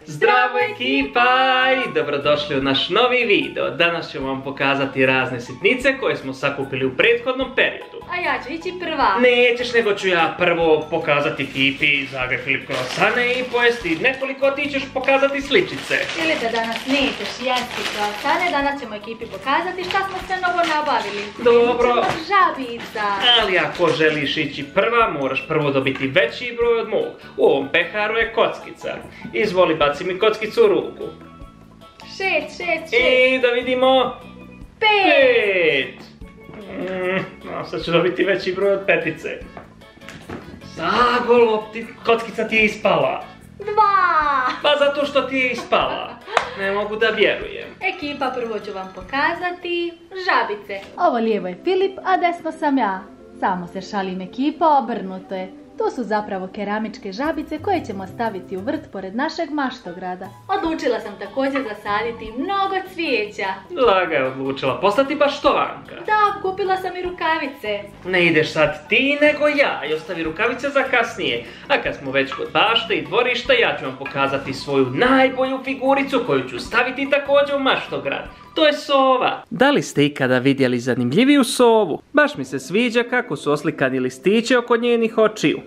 Zdravo ekipa i dobrodošli u naš novi video. Danas ćemo vam pokazati razne sitnice koje smo sakupili u prethodnom periodu. A ja ću ići prva. Nećeš, nego ću ja prvo pokazati ekipi Zagreb Filip krosane i pojesti nekoliko, ti ćeš pokazati sličice. Ili da danas nećeš jesti krosane, danas ćemo ekipi pokazati šta smo sve novo nabavili. Dobro. Žabica. Ali ako želiš ići prva, moraš prvo dobiti veći broj od mog. U ovom peharu je kockica. Izvoli, baci mi kockicu u ruku. 6. I da vidimo... 5. No, sad ću dobiti veći broj od petice. Zago, kockica ti je ispala. 2. Pa zato što ti je ispala. Ne mogu da vjerujem. Ekipa, prvo ću vam pokazati žabice. Ovo lijevo je Filip, a desno sam ja. Samo se šalim, ekipa, obrnuto je. To su zapravo keramičke žabice koje ćemo staviti u vrt pored našeg maštograda. Odlučila sam također zasaditi mnogo cvijeća. Laga je odlučila postati baštovanka. Da, kupila sam i rukavice. Ne ideš sad ti, nego ja, i ostavi rukavice za kasnije. A kad smo već kod bašte i dvorišta, ja ću vam pokazati svoju najbolju figuricu koju ću staviti također u maštograd. To je sova. Da li ste ikada vidjeli zanimljiviju sovu? Baš mi se sviđa kako su oslikani listići oko njenih očiju.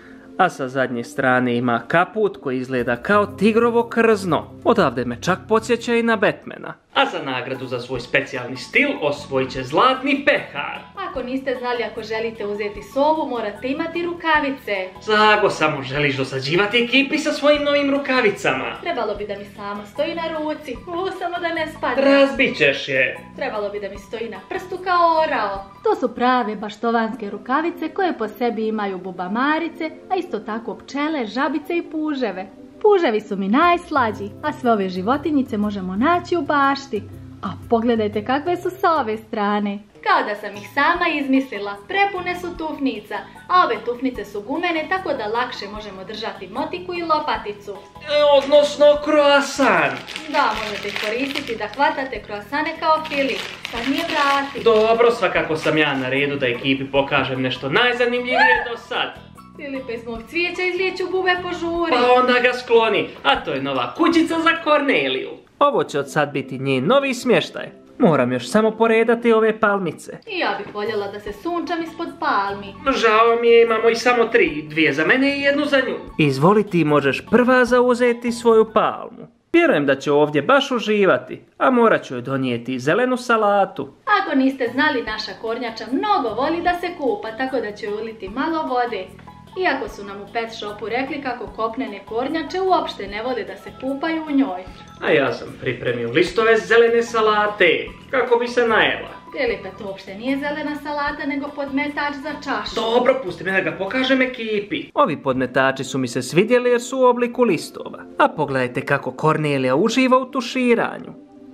A sa zadnje strane ima kaput koji izgleda kao tigrovo krzno. Odavde me čak podsjeća i na Batmana. A za nagradu za svoj specijalni stil osvojit će zlatni pehar. Ako niste znali, ako želite uzeti sovu, morate imati rukavice. Zago, samo želiš dosađivati ekipi sa svojim novim rukavicama. Trebalo bi da mi samo stoji na ruci, samo da ne spadne. Razbit ćeš je. Trebalo bi da mi stoji na prstu kao orao. To su prave baštovanske rukavice koje po sebi imaju bubamarice, a isto tako pčele, žabice i puževe. Puževi su mi najslađi, a sve ove životinjice možemo naći u bašti. A pogledajte kakve su sa ove strane. Kao da sam ih sama izmislila, prepune su tufnica, a ove tufnice su gumene tako da lakše možemo držati motiku i lopaticu. Odnosno kroasan. Da, možete ih koristiti da hvatate kroasane kao Filip. Sad mi je vrati. Dobro, svakako sam ja na redu da ekipi pokažem nešto najzanimljivije do sad. Filipe, iz mog cvijeća izlijeću bube požuri. Pa onda ga skloni, a to je nova kućica za Korneliju. Ovo će od sad biti njen novi smještaj. Moram još samo poredati ove palmice. I ja bih voljela da se sunčam ispod palmi. Žao mi je, imamo i samo 3, 2 za mene i 1 za nju. Izvoli, ti možeš prva zauzeti svoju palmu. Vjerujem da će ovdje baš uživati, a morat ću joj donijeti zelenu salatu. Ako niste znali, naša kornjača mnogo voli da se kupa, tako da će joj uliti malo vode. Iako su nam u pet shopu rekli kako kopnene kornjače uopšte ne vole da se kupaju u njoj. A ja sam pripremio listove zelene salate, kako bi se najela. Filipe, to uopšte nije zelena salata, nego podmetač za čašu. Dobro, pusti me da ga pokažem ekipi. Ovi podmetači su mi se svidjeli jer su u obliku listova. A pogledajte kako Kornelija uživa u tuširanju.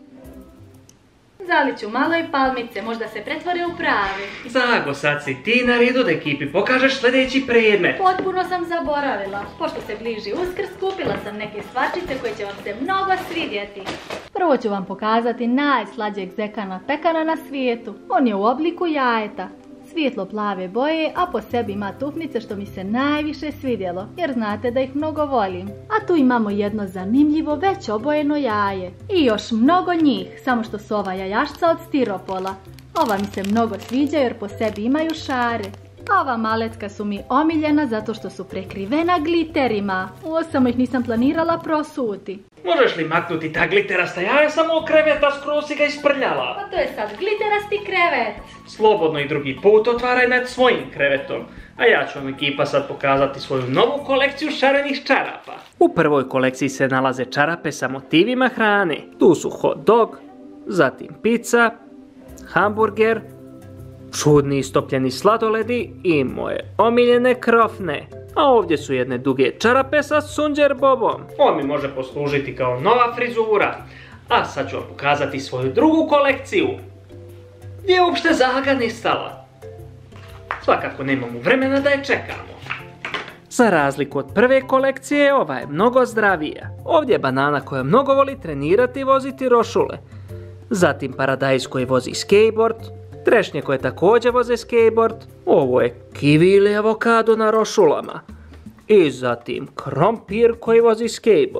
Zalit ću malo i palmice, možda se pretvore u prave. Zago, sad si ti na redu da ekipi pokažeš sljedeći predmet. Potpuno sam zaboravila. Pošto se bliži Uskrs, kupila sam neke stvarčice koje će vam se mnogo svidjeti. Prvo ću vam pokazati najslađeg zekana pekana na svijetu. On je u obliku jajeta. Svijetlo plave boje, a po sebi ima tufnice što mi se najviše svidjelo, jer znate da ih mnogo volim. A tu imamo jedno zanimljivo već obojeno jaje. I još mnogo njih, samo što su ova jajašca od stiropola. Ova mi se mnogo sviđa jer po sebi imaju šare. A ova malecka su mi omiljena zato što su prekrivena gliterima. Samo ih nisam planirala prosuti. Možeš li maknuti ta gliterasta jaja samo u kreveta, skroz si ga isprljala? Pa to je sad gliterasti krevet. Slobodno i drugi put otvaraj nad svojim krevetom. A ja ću vam ekipa sad pokazati svoju novu kolekciju šarenih čarapa. U prvoj kolekciji se nalaze čarape sa motivima hrane. Tu su hot dog, zatim pizza, hamburger, čudni istopljeni sladoledi i moje omiljene krofne. A ovdje su jedne duge čarape sa sunđer bobom. On mi može poslužiti kao nova frizura. A sad ću vam pokazati svoju drugu kolekciju. Gdje je uopšte Zaga nestala? Svakako nemamo vremena da je čekamo. Za razliku od prve kolekcije, ova je mnogo zdravija. Ovdje je banana koja mnogo voli trenirati i voziti rošule. Zatim paradajz koji vozi skateboard, trešnje koje također voze skateboard, ovo je kivi ili avokado na rošulama. I zatim krompir koji vozi skateboard.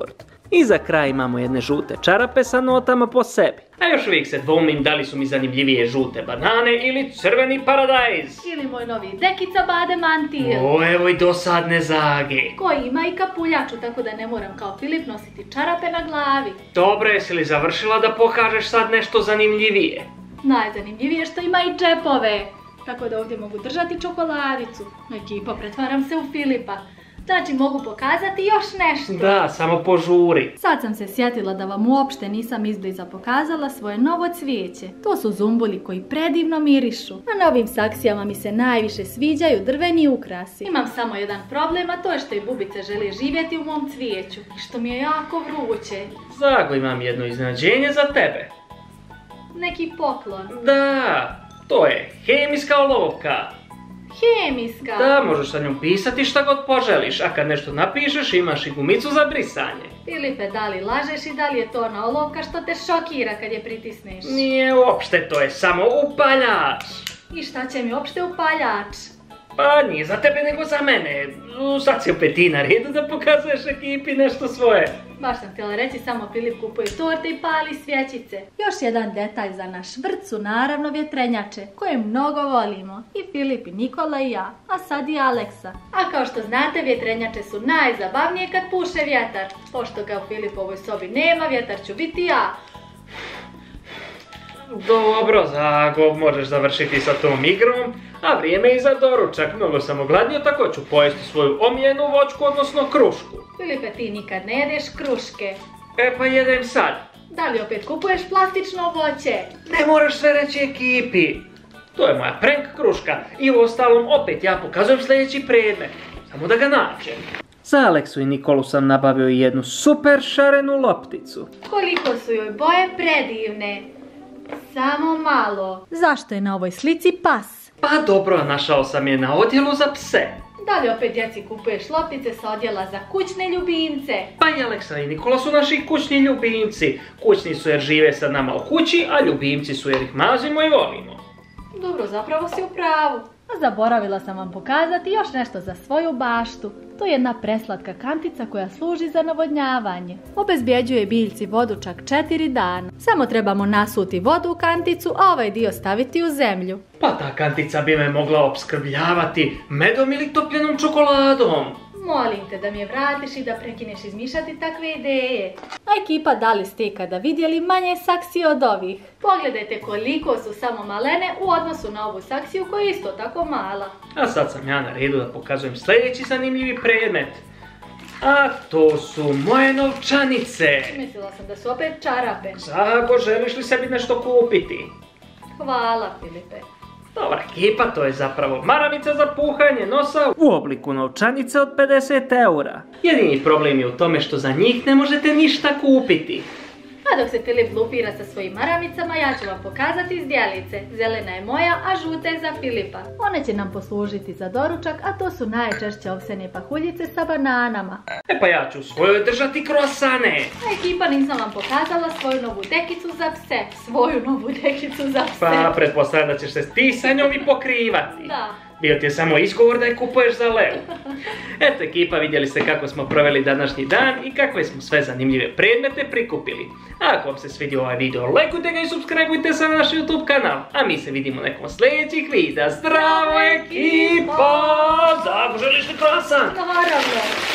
I za kraj imamo jedne žute čarape sa notama po sebi. A još uvijek se dvoumim da li su mi zanimljivije žute banane ili crveni paradajz. Ili moj novi dekica bade mantil. O, evo i dosadne zage. Koji ima i kapuljaču, tako da ne moram kao Filip nositi čarape na glavi. Dobro, jesi li završila da pokažeš sad nešto zanimljivije? Najzanimljivije što ima i džepove. Tako da ovdje mogu držati čokoladicu. Ekipa, pretvaram se u Filipa. Znači mogu pokazati još nešto. Da, samo požuri. Sad sam se sjetila da vam uopšte nisam izbliza pokazala svoje novo cvijeće. To su zumbuli koji predivno mirišu. A na ovim saksijama mi se najviše sviđaju drveni ukrasi. Imam samo jedan problem, a to je što i Bubica želi živjeti u mom cvijeću. I što mi je jako vruće. Zago, imam jedno iznenađenje za tebe. Neki poklon. Da, to je hemijska olovka. Hemijska? Da, možeš sa njom pisati šta god poželiš, a kad nešto napišeš imaš i gumicu za brisanje. Filipe, da li lažeš i da li je to ona olovka što te šokira kad je pritisneš? Nije uopšte, to je samo upaljač. I šta će mi uopšte upaljač? Pa nije za tebe nego za mene. Sad si opet ti na redu da pokazuješ ekipi nešto svoje. Baš sam htjela reći, samo Filip kupuje torte i pali svjećice. Još jedan detalj za naš vrt su naravno vjetrenjače, koje mnogo volimo. I Filip i Nikola i ja, a sad i Aleksa. A kao što znate, vjetrenjače su najzabavnije kad puše vjetar. Pošto ga u Filipovoj sobi nema, vjetar ću biti ja. Dobro, Zago, možeš završiti sa tom igrom, a vrijeme je za doručak. Mnogo sam ogladnio, tako ću pojesti svoju omiljenu voćku, odnosno krušku. Filipe, ti nikad ne jedeš kruške. E pa jedem sad. Da li opet kupuješ plastično voće? Ne moraš sve reći ekipi. To je moja prank kruška i u ostalom opet ja pokazujem sljedeći predmet. Samo da ga nađem. Za Aleksu i Nikolu sam nabavio jednu super šarenu lopticu. Koliko su joj boje predivne. Samo malo. Zašto je na ovoj slici pas? Pa dobro, našao sam je na odjelu za pse. Da li opet djeci kupuješ loptice sa odjela za kućne ljubimce? Pa i Aleksa i Nikola su naši kućni ljubimci. Kućni su jer žive sa nama u kući, a ljubimci su jer ih mazimo i volimo. Dobro, zapravo si u pravu. A zaboravila sam vam pokazati još nešto za svoju baštu. To je jedna preslatka kantica koja služi za navodnjavanje. Obezbjeđuje biljci vodu čak 4 dana. Samo trebamo nasuti vodu u kanticu, a ovaj dio staviti u zemlju. Pa ta kantica bi me mogla opskrbljavati medom ili topljenom čokoladom. Molim te da mi je vratiš i da prekineš izmišljati takve ideje. A ekipa, da li ste ikada vidjeli manje saksije od ovih? Pogledajte koliko su samo malene u odnosu na ovu saksiju koja je isto tako mala. A sad sam ja na redu da pokazujem sljedeći zanimljivi predmet. A to su moje novčanice. Mislila sam da su opet čarape. Zago, želiš li sebi nešto kupiti? Hvala, Filipe. Dobra ekipa, to je zapravo maramica za puhanje nosa u obliku novčanice od 50 eura. Jedini problem je u tome što za njih ne možete ništa kupiti. A dok se Filip lupira sa svojim maramicama, ja ću vam pokazati zdjelice. Zelena je moja, a žuta je za Filipa. One će nam poslužiti za doručak, a to su najčešće ovsene pahuljice sa bananama. E pa ja ću svojoj držati krosane. A ekipa, nisam vam pokazala svoju novu dekicu za pse. Svoju novu dekicu za pse. Pa pretpostavljam da ćeš se ti sa njom i pokrivati. Da. Bio ti je samo izgovor da je kupuješ za Leu. Eto ekipa, vidjeli ste kako smo proveli današnji dan i kakve smo sve zanimljive predmete prikupili. A ako vam se svidio ovaj video, lajkujte ga i subscribeujte se na naš YouTube kanal. A mi se vidimo nekom sljedećih videa. Zdravo ekipa! Zago, želiš li krasan? Naravno.